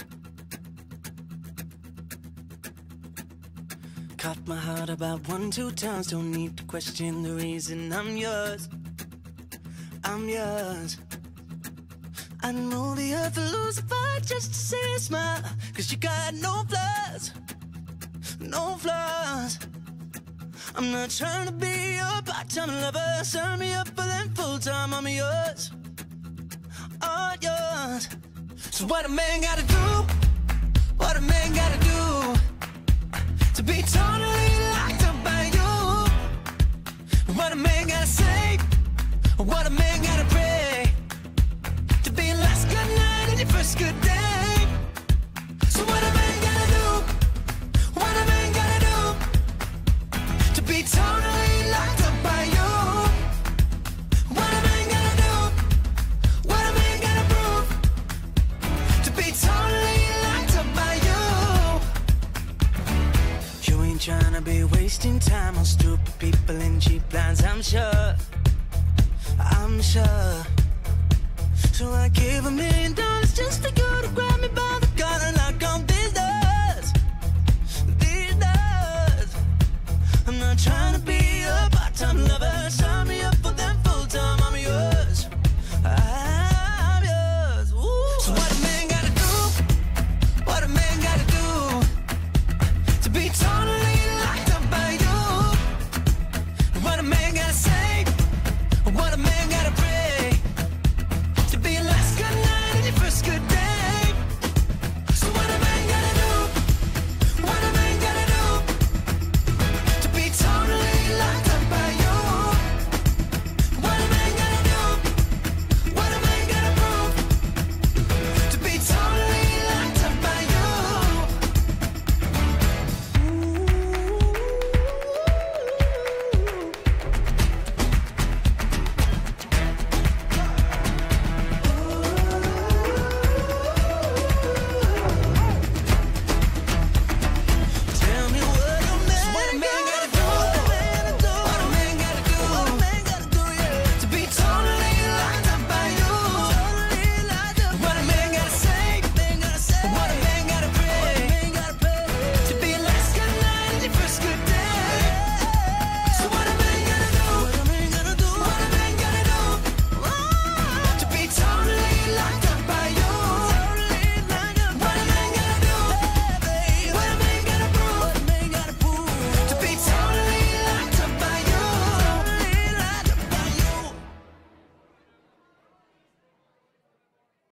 Caught my heart about 1, 2 times. Don't need to question the reason I'm yours. I'm yours. I know the earth will lose a fight just to see a smile, 'cause you got no flaws, no flaws. I'm not trying to be your part-time lover. Sign me up for them full-time. I'm yours, all yours. So what a man gotta do, what a man gotta do to be totally locked up by you? What a man gotta say, what a man gotta pray to be your last good night and your first good day. So what a man gotta do, what a man gotta do to be totally locked up by you? What a man gotta do, what a man gotta prove to be totally locked up by you? You ain't trying to be wasting time on stupid people and cheap lines, I'm sure, I'm sure. So I give $1 million just to get